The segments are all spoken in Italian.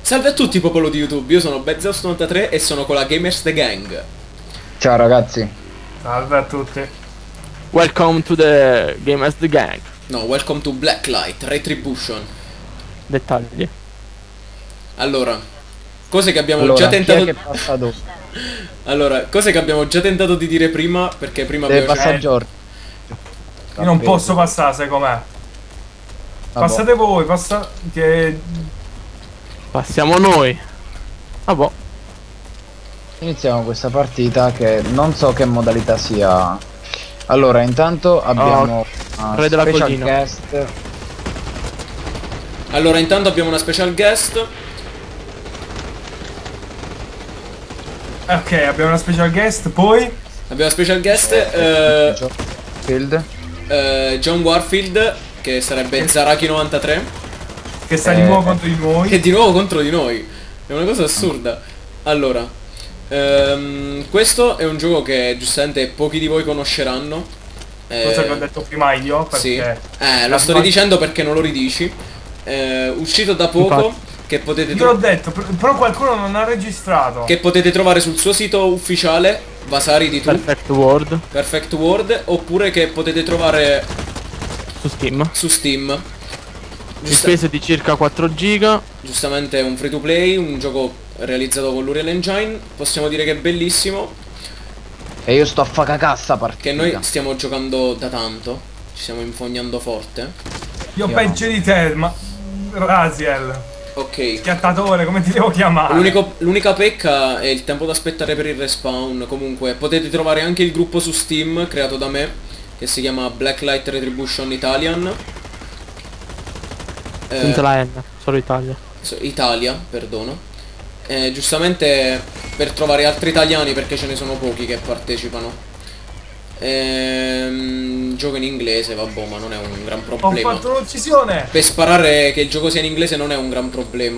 Salve a tutti popolo di YouTube, io sono Bezos93 e sono con la Gamers The Gang. Ciao ragazzi. Salve a tutti. Welcome to the Gamers The Gang. No, welcome to Blacklight Retribution. Dettagli. Allora, cose che abbiamo già tentato. Chi è che passa dopo? Allora, cose che abbiamo già tentato di dire prima, perché prima Deve abbiamo passare Giorgio. Io non posso passare, sai com'è. Passate voi, che... Passiamo noi. Ah boh. Iniziamo questa partita che non so che modalità sia. Allora, intanto abbiamo una Re della special collina. guest. Allora, intanto abbiamo una special guest. Ok, abbiamo una special guest, poi... Abbiamo una special guest, Field. John Warfield, che sarebbe Zaraki93, Che sta di nuovo contro di noi. che è di nuovo contro di noi. È una cosa assurda. Allora, questo è un gioco che giustamente pochi di voi conosceranno. Cosa che ho detto prima io, perché... Sì. Lo sto ridicendo perché non lo ridici. Uscito da poco. Infatti. Che potete Io l'ho detto, però qualcuno non ha registrato. che potete trovare sul suo sito ufficiale, Vasari di tu, Perfect World Perfect World, oppure che potete trovare su Steam. su Steam. Di spese di circa 4 giga. Giustamente è un free to play, un gioco realizzato con l'Unreal Engine. Possiamo dire che è bellissimo, E io sto a fa cacassa partita. che noi stiamo giocando da tanto, ci stiamo infognando forte. Io Io peggio di te, ma... Raziel. Ok. Schiattatore, come ti devo chiamare? L'unica pecca è il tempo da aspettare per il respawn. Comunque potete trovare anche il gruppo su Steam creato da me, che si chiama Blacklight Retribution Italian. Senza la N, solo Italia. Italia, perdono. Giustamente per trovare altri italiani, perché ce ne sono pochi che partecipano. Gioco in inglese, vabbè, ma non è un gran Ho problema. fatto un'uccisione. Per sparare che il gioco sia in inglese non è un gran problema.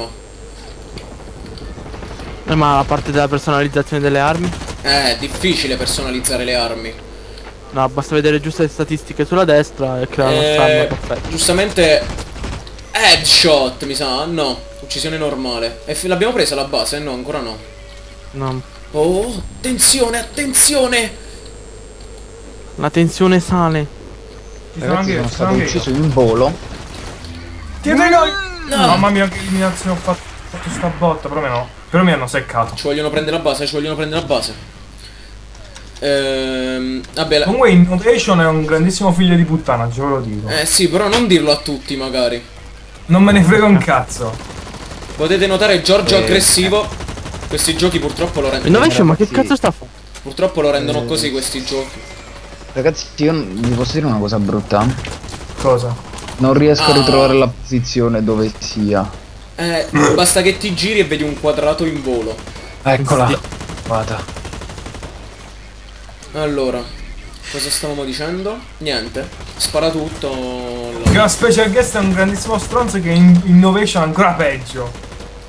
Ma la parte della personalizzazione delle armi? È difficile personalizzare le armi. No, basta vedere giuste le statistiche sulla destra e creare una arma perfetta. Giustamente headshot, mi sa. No, uccisione normale. E l'abbiamo presa la base? No, ancora no. No. Oh, attenzione, attenzione. La tensione sale. Ci sono Ragazzi, anche io, sono ci sono stato anche ucciso io. in volo. Tieni noi! No. Mamma mia, che eliminazione ho fatto sta botta, però no. Però mi hanno seccato. Ci vogliono prendere la base, ci vogliono prendere la base. Vabbè, Comunque Innovation è un grandissimo figlio di puttana, ce ve lo dico. sì, però non dirlo a tutti magari. Non me ne frega un cazzo. Potete notare Giorgio aggressivo. Questi giochi purtroppo lo rendono. Innovation, ma che sì. cazzo sta a fare? Purtroppo lo rendono così questi giochi. Ragazzi, io vi posso dire una cosa brutta. Cosa? Non riesco a ritrovare la posizione dove sia. Basta che ti giri e vedi un quadrato in volo. Eccola. Vada. Allora, cosa stavamo dicendo? Niente. Spara tutto. Che la special guest è un grandissimo stronzo che in Innovation è ancora peggio.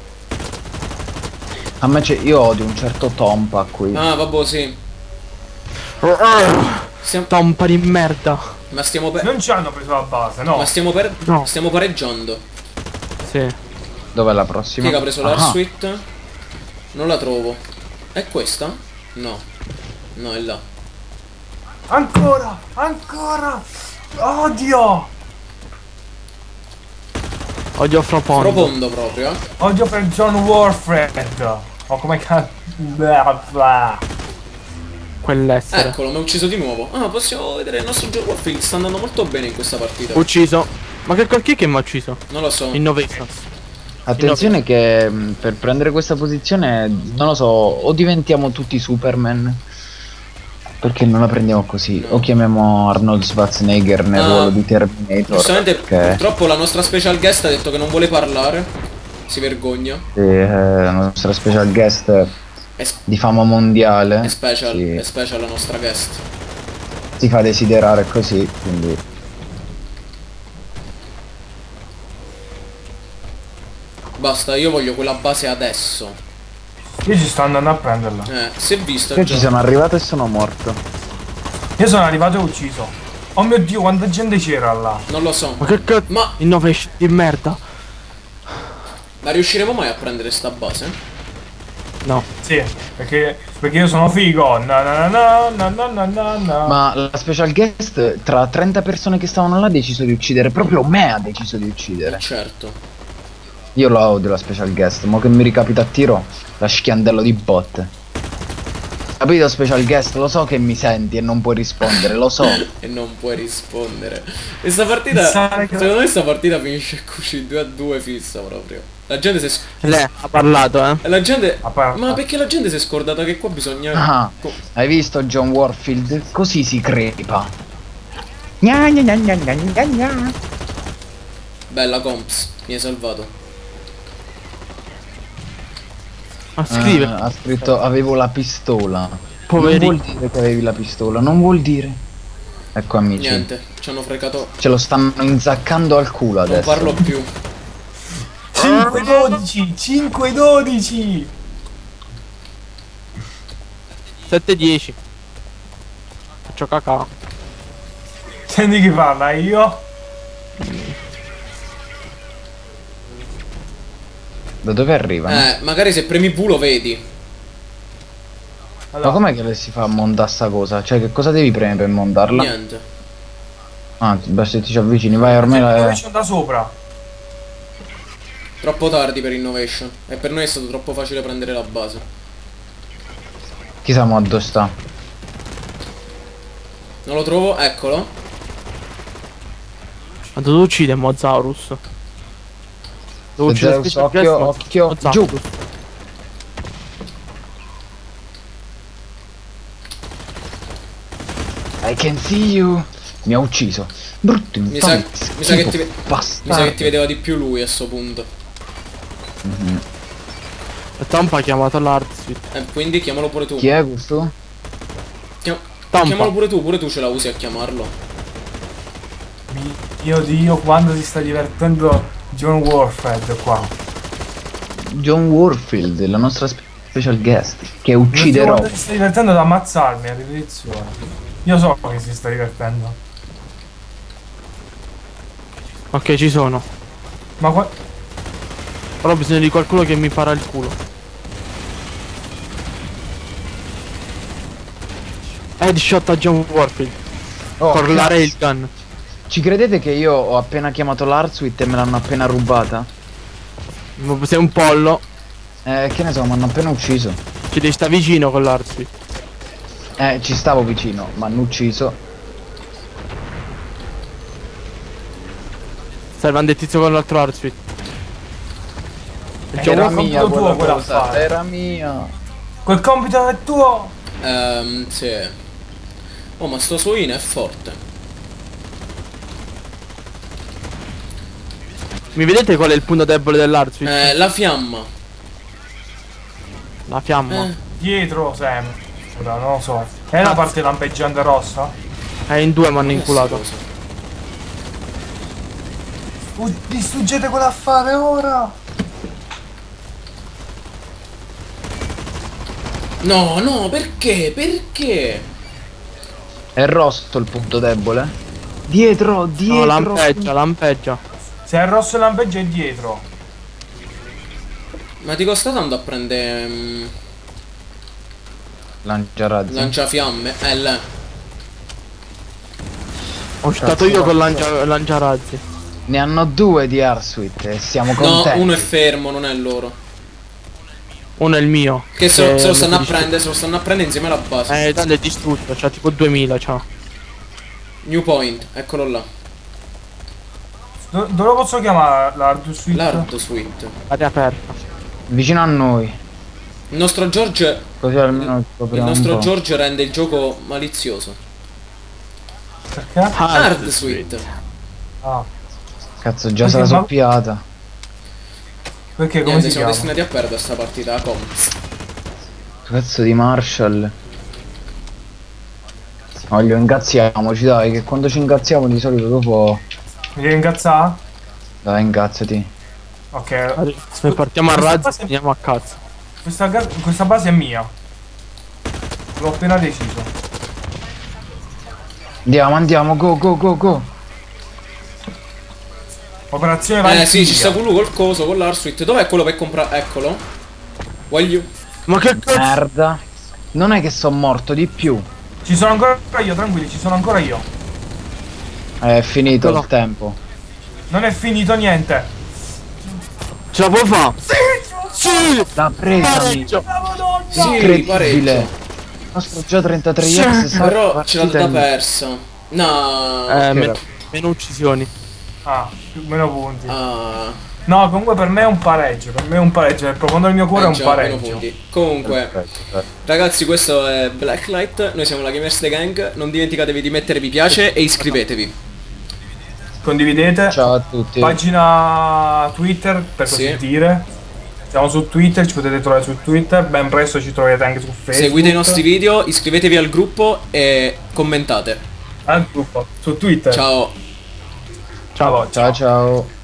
A me c'è. Io odio un certo Tompa qui. Ah, vabbè, sì. Tompa di merda. Ma stiamo Non ci hanno preso la base, no. Ma No. stiamo pareggiando. Sì. Dov'è la Chi prossima? è che ha preso Ah, l'Air Suite? Non la trovo. È questa? No. No, è là. Ancora! Ancora! Odio! Odio Fropondo. Profondo proprio, eh. Odio per John Warfred. O come cazzo. Quell'essere. Eccolo, mi ha ucciso di nuovo. Ah, possiamo vedere il nostro John Warfield. Sta andando molto bene in questa partita. Ucciso. Ma che chi è che mi ha ucciso? Non lo so. Innovation. attenzione che per prendere questa posizione, non lo so, o diventiamo tutti Superman. Perché non la prendiamo così? O chiamiamo Arnold Schwarzenegger nel ruolo di Terminator. Giustamente, perché purtroppo la nostra special guest ha detto che non vuole parlare. Si vergogna. la nostra special guest È, di fama mondiale. è special, sì, è special la nostra guest. si fa desiderare così, quindi. Basta, io voglio quella base adesso. Io ci sto andando a prenderla. Si è visto Io già. ci sono arrivato e sono morto. Io sono arrivato e ucciso. Oh mio dio, quanta gente c'era là. Non lo so. Ma che cazzo? Ma Innovation di merda. Ma riusciremo mai a prendere sta base? No. Sì, perché io sono figo. No. Ma la special guest, tra 30 persone che stavano là, ha deciso di uccidere. Proprio me ha deciso di uccidere. Certo. Io la odio la special guest. Mo che mi ricapita a tiro, la schiandello di botte. Capito special guest? Lo so che mi senti e non puoi rispondere, lo so. E non puoi rispondere. E sta partita, secondo me sta partita finisce così 2-2 fissa proprio. La gente si è Lei ha parlato, La gente... Ma perché la gente si è scordata che qua bisogna... Ah, hai visto John Warfield? Così si crepa. Gna gna gna gna gna gna gna. Bella comps, mi hai salvato. Ma scrive. Ha scritto avevo la pistola. Poverino. Non vuol dire che avevi la pistola, non vuol dire. Ecco amici. Niente, ci hanno fregato. Ce lo stanno inzaccando al culo Non adesso. parlo più. 5-12, 5-12. 7-10. Faccio cacao. Senti chi parla, io? Da dove arriva? Magari se premi V lo vedi. Allora, Ma com'è che si fa a montare sta cosa? Cioè che cosa devi premere per montarla? Niente. Ah, basta che ti ci avvicini, vai ormai la... c'è da sopra. Troppo tardi per Innovation. E per noi è stato troppo facile prendere la base. Chissà mo dove sta. Non lo trovo, eccolo. Quando tu uccide Mozaurus. Devo uccidere Zeus, Special occhio, Guest, occhio, Mozaurus. giù. I can see you. Mi ha ucciso. Brutto Mi sa, infame, mi sa che ti, basta. mi sa che ti vedeva di più lui a sto punto. E Tampa ha chiamato l'Artsfit. Quindi chiamalo pure tu. Chi è questo? Chiamalo pure tu ce la usi a chiamarlo. Mio Dio, quando si sta divertendo John Warfield qua. John Warfield, la nostra special guest, che ucciderò. Quando si sta divertendo ad ammazzarmi a ripetizione. Io so che si sta divertendo. Ok, ci sono. Ma qua... Però ho bisogno di qualcuno che mi para il culo. Headshot a John Warfield. Oh, Con la cazzo. railgun. Ci credete che io ho appena chiamato l'Artswit e me l'hanno appena rubata? Sei un pollo. Che ne so, mi hanno appena ucciso. Ci devi stare vicino con l'Artsfit. Ci stavo vicino, mi hanno ucciso. Serve un tizio con l'altro Artsfit. Era mia compito tuo quella quella cosa, affare. era mia. Quel compito è tuo. Sì. Oh, ma sto Soin è forte. Mi vedete qual è il punto debole dell'Artsfit? La fiamma. La fiamma. Dietro Sam. Ora, non lo so. È la parte lampeggiante rossa? In due mi hanno inculato. Distruggete quell'affare ora. No, no, perché? Perché? È rosso il punto debole? Dietro, dietro. No, lampeggia, lampeggia. Se è rosso e lampeggia è dietro. Ma ti costa tanto a prendere Lanciarazzi. lanciafiamme? Là. Ho stato io con lanciarazzi. Ne hanno due di Artswit e siamo No, contenti. uno è fermo, non è loro. Uno è il mio. Che se lo stanno a prendere, insieme alla base. Tanto è distrutto, c'ha tipo 2000, ciao. New point, eccolo là. Dove lo posso chiamare l'Hard Suite? L'Hard Suite. Aria aperta. Vicino a noi. Il nostro George. Così almeno Il scopriamo un nostro po'. George rende il gioco malizioso. Perché? Hard Suite. Ah. Cazzo, già se la soppiata. Perché come Niente, si siamo chiama? destinati a perdere sta partita a Coms. Cazzo di Marshall. Voglio ingazziamoci dai, che quando ci ingazziamo di solito dopo... Mi devi incazzare? Dai, ingazzati. Ok. Se partiamo a Questa razzi, base- andiamo a cazzo. Questa base è mia. L'ho appena deciso. Andiamo, andiamo, go, go, go, go. Operazione Valkyria. Sì, ci sta quello col coso, con l'Arsuit. Dov'è quello per comprare? Eccolo. Voglio. Ma che cazzo? Merda. Non è che sono morto di più. Ci sono ancora io, tranquilli, ci sono ancora io. È finito No. il tempo. Non è finito niente. Ce la può fare? Sì! L'ha presa. Pareggio! Sì, Incredibile. pareggio. Il nostro già 33x. Sì, Però ce l'ha data persa. No. Meno uccisioni. Ah, più meno punti. Ah. No, comunque per me è un pareggio. Per me è un pareggio. Nel profondo del mio cuore è un Già, meno pareggio. punti. Comunque, ragazzi, questo è Blacklight. Noi siamo la Gamers The Gang. Non dimenticatevi di mettere mi piace e iscrivetevi. Condividete. Ciao a tutti. Pagina Twitter, per così Sì. dire. Siamo su Twitter, ci potete trovare su Twitter. Ben presto ci troverete anche su Facebook. Seguite i nostri video, iscrivetevi al gruppo e commentate. Al gruppo, su Twitter. Ciao. Ciao. Ciao ciao.